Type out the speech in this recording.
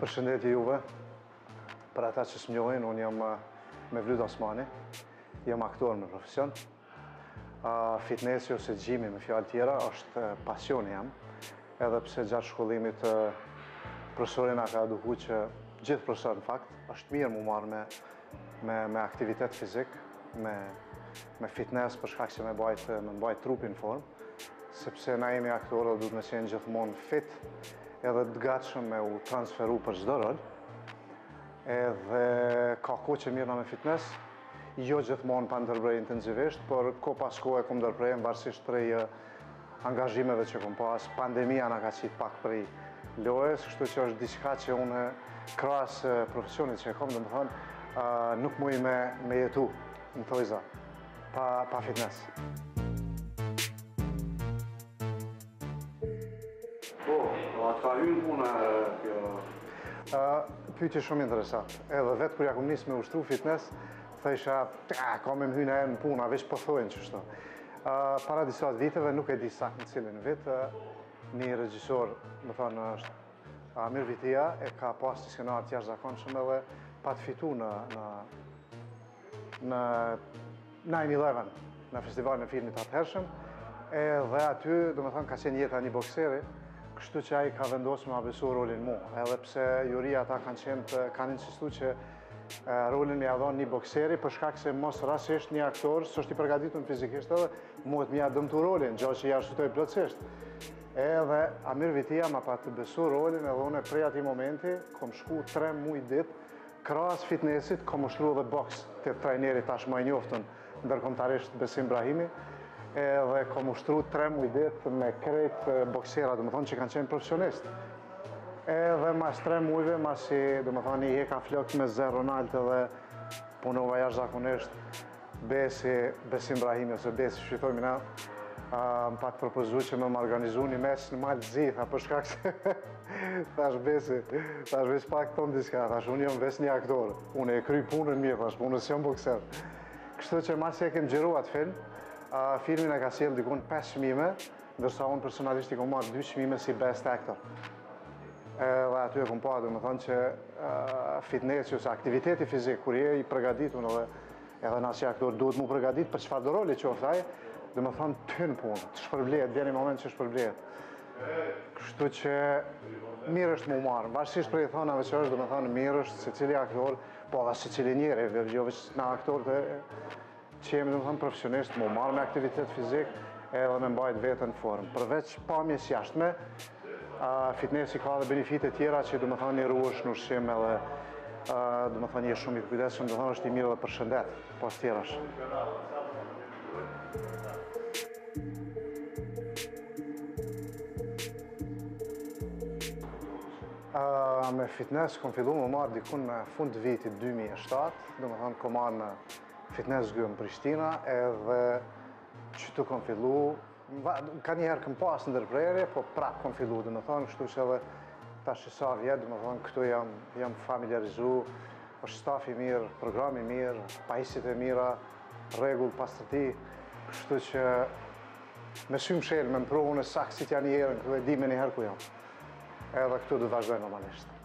Përshëndetje juve, për ata që s'mnjohin, unë jam Mevlud Osmani, jam aktor me profesion. Fitnessi ose gjimi me fjalë tjera është pasioni jam, edhe pse gjatë shkollimit profesori na ka edukuar që gjithë profesor në fakt është mirë mu marrë me aktivitet fizik, me fitness për shkak që me mbajt trupin në formë, sepse na jemi aktorë dhe duhet me qenë gjithmonë fit edhe të gatshëm me u transferu për çdo rol. Edhe ka kohë që mirëna me fitness, jo gjithmonë pa ndërbrej intensivisht, por ko pas kohë e kom ndërprej varësisht prej angazhimeve që kom pas. Pandemia na ka qit pak prej lojës, kështu që është diçka që unë krahas profesionit që e kom, domethënë nuk muj me jetu në thojza pa fitness. Atë ka hynë puna kjo? Pyetje shumë interesant. Edhe vetë kur ja kom nisë me ushtru fitness, thësha, ka me më hynë e në puna, veç po thojnë qështu. Para disa viteve, nuk e di saktë në cilin vit, një regjisor, më thonë, është Amir Vitia, e ka pas një skenar të jashtëzakonshëm edhe pa të fitu në 9/11, në festivalin e filmit atëhershëm, edhe aty, do më thonë, ka qenë jeta një bokseri, kështu që ai ka vendosur me besu rolin mu, edhe pse juria ata kanë insistu që rolin me ia dhënë një bokseri për shkak se mos rastisht një aktor s'është i përgatitur fizikisht edhe muhet me ia dëmtu rolin, gjë që ja shutoi plotësisht. Edhe Amir Vitia ma pa të besu rolin edhe unë prej atij momenti kom shku 3 muaj ditë krahas fitnessit, kom ushtruar edhe boks te trajneri tashmë i njoftën ndërkombëtarisht Besim Brahimi. Edhe kom ushtru 3 muaj ditë me krejt boksera, do më thonë që kanë qenë profesionist. Edhe mas 3 muajve, masi, do më thonë, i heka flok me Zé Ronald edhe punova jashtëzakonisht Besim Brahimi, ose Besi shqytojmë na, më pak propozu që me më organizu një mes në Malë Zitha, për shkak se thash Besi pak tonë diska, thash unë jam ves një aktor, unë e kry punën mirë, thash punës jam bokser. Kështu që masi e kem gjeru atë film, filmin e ka sjell dikun 5 çmime, ndërsa unë personalisht i kom marrë 2 çmime si best actor. Dhe aty e kom pa, do më thonë që fitnessi ose aktiviteti fizik, kur je i përgatitur edhe na si aktor duhet mu përgatit për çfarë do roli qoftë ai, do më thonë ty në punë, të shpërblehet, vjen një moment që shpërblehet. Kështu që mirë është mu marrë, varësisht prej thonave që është, do më thonë mirë është secili aktor, po edhe secili njeri, jo veç na aktor që jemi, do më thëmë, profesionist, mu marrë me aktivitet fizik edhe me mbajt vetën në formë. Përveç pamjes jashtme, fitnessi ka dhe benefite tjera që, do më thënë, një ruësh në ushqim edhe, do më thënë, një shumë i kujdesshëm, do më thënë, është i mirë dhe për shëndet, pas tjerash. Me fitness, kom fillu më marrë dikun në fund të vitit 2007, do më thënë, kom marrë në fitness gym Prishtina, edhe qëtu kom fillu, ka njëherë këm pas në ndërprerje, po prap kom fillu, dhe më thonë, kështu që edhe tash sa vjetë, dhe më thonë, këtu jam familiarizu, është stafi mirë, programi mirë, pajisjet e mira, regull, pastërti, kështu që me symë shelë, me më provu në sakë si t'ja njëherën, këtu e di me njëherë ku jam. Edhe këtu dhe vazhdoj normalisht.